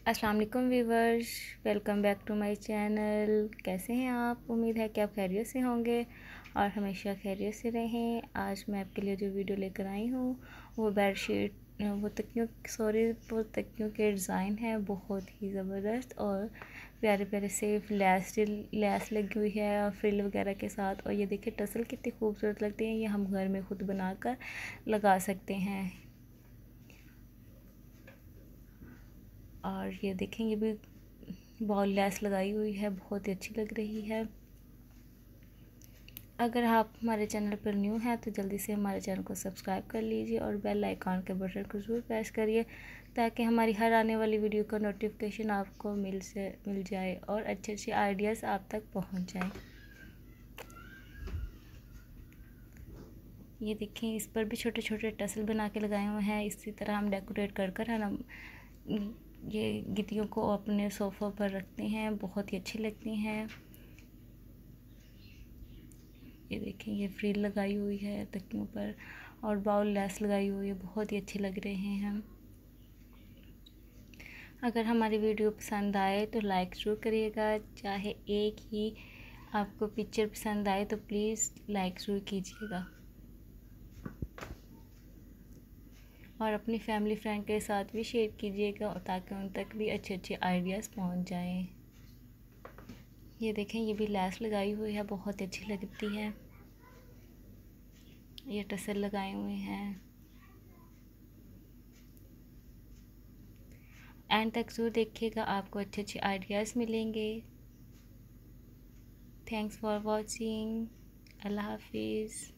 अस्सलाम वालेकुम viewers, welcome back to my channel. कैसे हैं आप? उम्मीद है कि आप खैरियत से होंगे और हमेशा खैरियत से रहें। आज मैं आपके लिए जो वीडियो लेकर आई हूँ वो बेडशीट वो तकियों के डिज़ाइन है, बहुत ही ज़बरदस्त और प्यारे प्यारे से लैस लगी हुई है और फ्रिल वगैरह के साथ। और ये देखिए टसल कितनी खूबसूरत लगती है। ये हम घर में खुद बनाकर लगा सकते हैं। और ये देखें, ये भी बॉल लेस लगाई हुई है, बहुत ही अच्छी लग रही है। अगर आप हमारे चैनल पर न्यू हैं तो जल्दी से हमारे चैनल को सब्सक्राइब कर लीजिए और बेल आइकॉन के बटन को ज़रूर प्रेस करिए ताकि हमारी हर आने वाली वीडियो का नोटिफिकेशन आपको मिल जाए और अच्छे अच्छे आइडियाज़ आप तक पहुंच जाएं। ये देखें, इस पर भी छोटे छोटे टसल बना के लगाए हुए हैं। इसी तरह हम डेकोरेट कर है ना, ये गिद्दियों को अपने सोफ़ों पर रखते हैं, बहुत ही अच्छी लगती हैं। ये देखें, ये फ्रिल लगाई हुई है तकियों पर और बाउल लेस लगाई हुई है, बहुत ही अच्छे लग रहे हैं हम। अगर हमारी वीडियो पसंद आए तो लाइक ज़रूर करिएगा। चाहे एक ही आपको पिक्चर पसंद आए तो प्लीज़ लाइक ज़रूर कीजिएगा और अपनी फैमिली फ्रेंड के साथ भी शेयर कीजिएगा ताकि उन तक भी अच्छे अच्छे आइडियाज़ पहुंच जाएं। ये देखें, ये भी लेस लगाई हुई है, बहुत अच्छी लगती है। ये टसल लगाए हुए हैं। एंड तक ज़रूर देखिएगा, आपको अच्छे अच्छे आइडियाज़ मिलेंगे। Thanks for watching. अल्लाह हाफिज़।